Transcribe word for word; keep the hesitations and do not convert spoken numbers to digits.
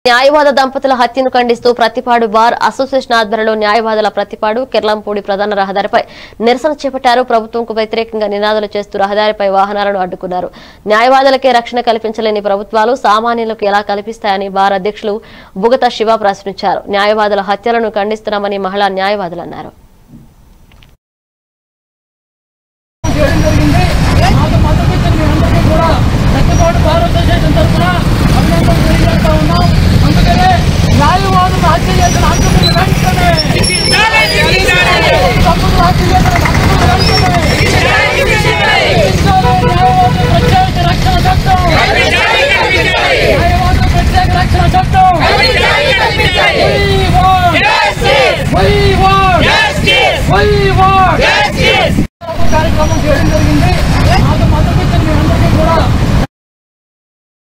న్యాయవాద దంపతుల హత్యను ఖండిస్తూ ప్రతిపాడు బార్ అసోసియేషన్ ఆధ్వర్యంలో న్యాయవాదుల ప్రతిపాడు కిర్లంపూడి ప్రధాన రహదారిపై నిరసన చేపట్టారు. ప్రభుత్వంకు వ్యతిరేకంగా నినాదాలు చేస్తూ రహదారిపై వాహనాలను అడ్డుకున్నారు. న్యాయవాదులకే రక్షణ కల్పించలేని ప్రభుత్వాలు సామాన్యులకు ఎలా కల్పిస్తాయని బార్ అధ్యక్షులు బుగత శివ ప్రశ్నించారు. న్యాయవాదుల హత్యలను ఖండిస్తున్నామని మహిళా న్యాయవాదులు అన్నారు. ప్రతిపాడు బార్ అసోసియేషన్ తరఫున